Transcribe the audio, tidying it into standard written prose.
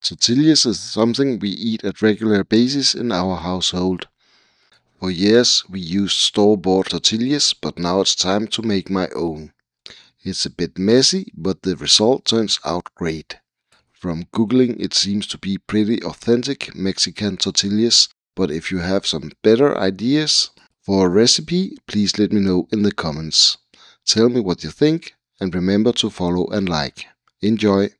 Tortillas is something we eat at regular basis in our household. For years we used store-bought tortillas, but now it's time to make my own. It's a bit messy, but the result turns out great. From googling it seems to be pretty authentic Mexican tortillas, but if you have some better ideas for a recipe, please let me know in the comments. Tell me what you think, and remember to follow and like. Enjoy!